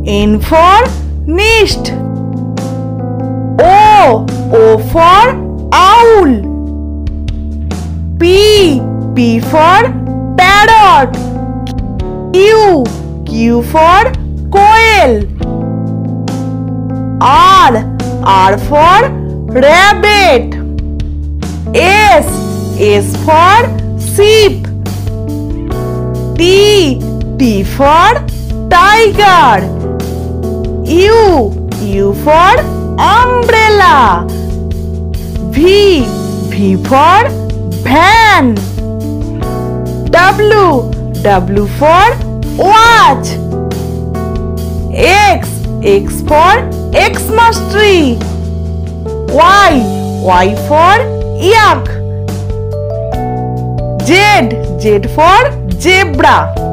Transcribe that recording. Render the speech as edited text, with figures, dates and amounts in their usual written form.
N for nest. O for owl. P for parrot. Q for quail. R for rabbit. S for sheep. T for tiger. U for umbrella. V for van. W for watch. X for Xmas tree. Y for yak. Z for zebra.